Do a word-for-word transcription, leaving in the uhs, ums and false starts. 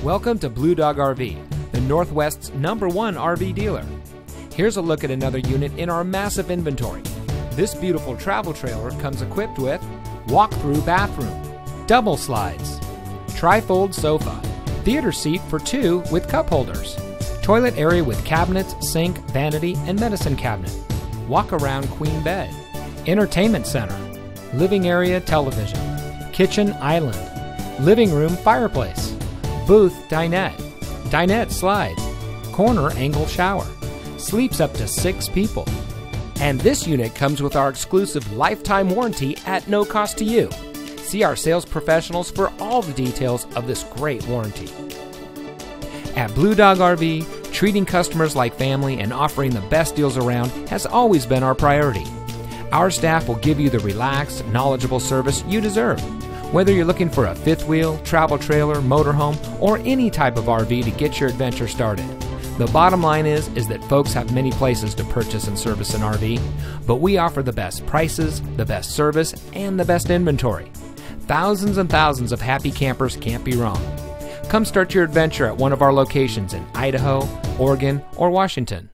Welcome to Blue Dog R V, the Northwest's number one R V dealer. Here's a look at another unit in our massive inventory. This beautiful travel trailer comes equipped with walk-through bathroom, double slides, tri-fold sofa, theater seat for two with cup holders, toilet area with cabinets, sink, vanity, and medicine cabinet, walk-around queen bed, entertainment center, living area television, kitchen island, living room fireplace, booth dinette, dinette slide, corner angle shower, sleeps up to six people. And this unit comes with our exclusive lifetime warranty at no cost to you. See our sales professionals for all the details of this great warranty. At Blue Dog R V, treating customers like family and offering the best deals around has always been our priority. Our staff will give you the relaxed, knowledgeable service you deserve. Whether you're looking for a fifth wheel, travel trailer, motorhome, or any type of R V to get your adventure started. The bottom line is, is that folks have many places to purchase and service an R V, but we offer the best prices, the best service, and the best inventory. Thousands and thousands of happy campers can't be wrong. Come start your adventure at one of our locations in Idaho, Oregon, or Washington.